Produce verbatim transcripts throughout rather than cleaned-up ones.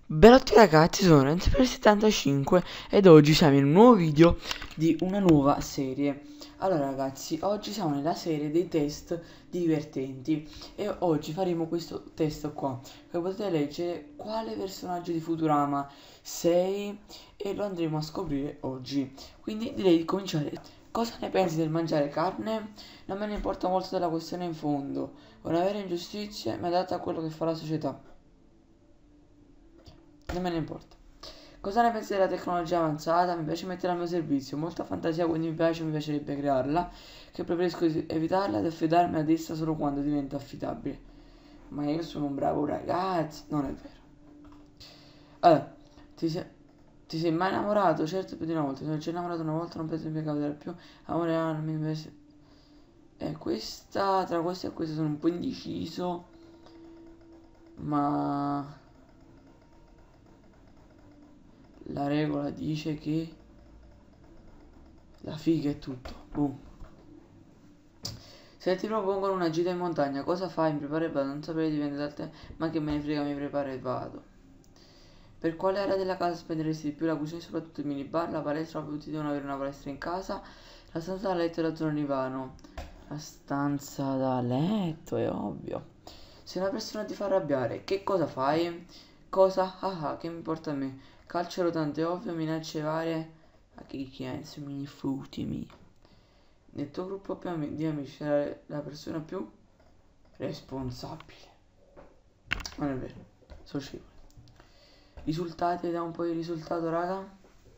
Bella a tutti ragazzi, sono Renzo per settantacinque ed oggi siamo in un nuovo video di una nuova serie. Allora ragazzi, oggi siamo nella serie dei test divertenti e oggi faremo questo test qua. Come potete leggere, quale personaggio di Futurama sei, e lo andremo a scoprire oggi. Quindi direi di cominciare. Cosa ne pensi del mangiare carne? Non me ne importa molto della questione in fondo. Una vera ingiustizia, ma adatta a quello che fa la società. Non me ne importa. Cosa ne pensi della tecnologia avanzata? Mi piace metterla al mio servizio, molta fantasia, quindi mi piace, mi piacerebbe crearla, che preferisco evitarla ed affidarmi ad essa solo quando diventa affidabile. Ma io sono un bravo ragazzo, non è vero. Allora, ti sei, ti sei mai innamorato? Certo, più di una volta. Mi sono già innamorato una volta, non penso mi capiterà più. Amore, ah, non mi piace. Eh, questa, tra questa e questa sono un po' indeciso, ma la regola dice che la figa è tutto. Boom. Se ti propongono una gita in montagna, cosa fai? Mi preparo e vado, non sapere dipende da te, ma che me ne frega, mi preparo e vado. Per quale area della casa spenderesti di più? La cucina, soprattutto il minibar, la palestra, tutti devono avere una palestra in casa, la stanza da letto e la zona divano. La stanza da letto, è ovvio. Se una persona ti fa arrabbiare, che cosa fai? Cosa? Ah ah, che mi importa a me? Calcio rotante, ovvio, minacce varie. Ma che cazzo, mi futimi. Nel tuo gruppo più ami- di amici sarà la persona più responsabile. Non è vero, socievole. Risultati, vediamo un po' il risultato, raga.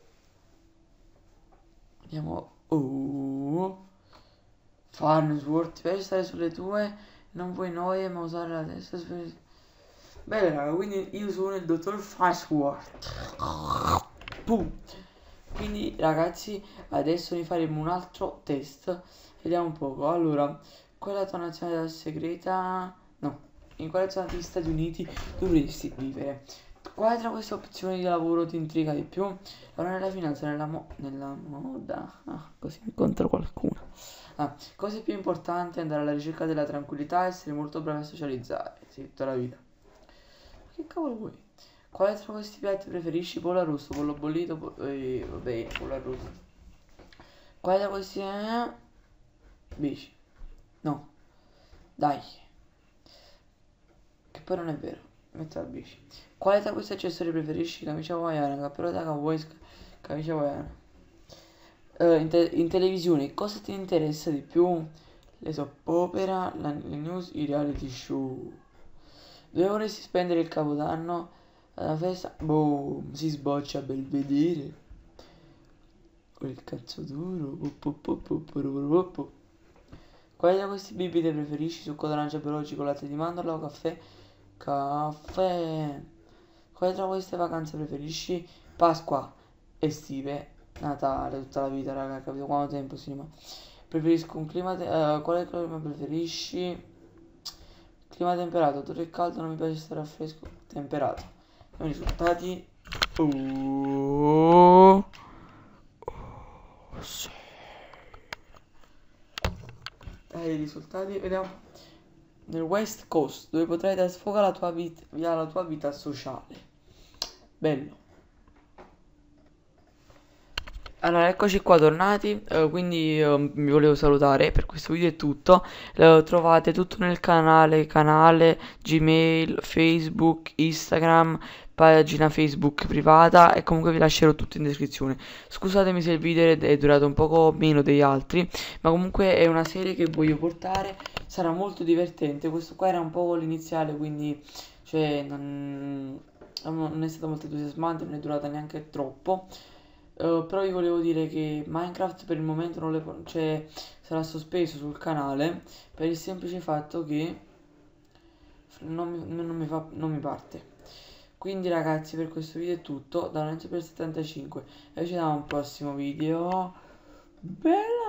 Vediamo. Oh. Farnsworth, ti piace stare sulle tue, non vuoi noie ma usare la testa. Bene raga, quindi io sono il dottor Farnsworth. Pum. Quindi ragazzi, adesso ne faremo un altro test. Vediamo un poco. Allora, qual è la tua nazionalità segreta? No, in quale zona degli Stati Uniti dovresti vivere? Quale tra queste opzioni di lavoro ti intriga di più? Lavoro nella finanza, nella, mo nella moda. Ah, così incontro qualcuno. Ah, cosa più importante? Andare alla ricerca della tranquillità, essere molto bravi a socializzare. Sì, tutta la vita. Ma che cavolo vuoi? Quale tra questi piatti preferisci? Pollo arrosto, pollo bollito, po eh, vabbè, pollo arrosto. Quale tra questi... Eh? Bici. No, dai. Che poi non è vero. Metto la bici. Quale tra questi accessori preferisci? Camicia hawaiana, cappello da cowboy, camicia hawaiana. Uh, in, te in televisione cosa ti interessa di più? Le soap opera, la, le news, i reality show. Dove vorresti spendere il capodanno? Alla festa? Boh, si sboccia a Belvedere. Con il cazzo duro. Quali da questi bibite preferisci? Succo d'arancia biologico, latte di mandorla o caffè? Caffè. Quale tra queste vacanze preferisci? Pasqua, estive, Natale, tutta la vita, raga, capito quanto tempo si rimane. Preferisco un clima... Te uh, quale clima preferisci? Clima temperato, duro e caldo, non mi piace stare al fresco. Temperato. I risultati... Oh, oh, sì. Dai, i risultati, vediamo. Nel West Coast, dove potrai dar sfogo alla tua vita, alla tua vita sociale. Bello. Allora, eccoci qua tornati, eh, quindi eh, mi volevo salutare, per questo video è tutto. Eh, trovate tutto nel canale, canale, Gmail, Facebook, Instagram, pagina Facebook privata, e comunque vi lascerò tutto in descrizione. Scusatemi se il video è, è durato un poco meno degli altri, ma comunque è una serie che voglio portare, sarà molto divertente. Questo qua era un po' l'iniziale, quindi cioè, non, non è stato molto entusiasmante, non è durata neanche troppo. Uh, però vi volevo dire che Minecraft per il momento non le po- cioè, sarà sospeso sul canale, per il semplice fatto che non mi, non mi fa, non mi parte. Quindi ragazzi, per questo video è tutto. Da Lorenzo per settantacinque e ci vediamo a un prossimo video. Bella!